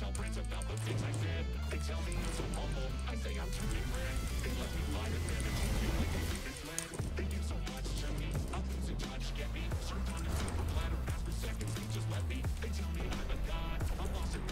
tell brands about the things I said. They tell me I'm so humble, I say I'm too different. They let me fly to them and treat me like they've been misled. They do so much to me, I'm losing touch, get me. Served on a silver platter, ask for seconds, they just let me. They tell me I'm a god, I'm lost in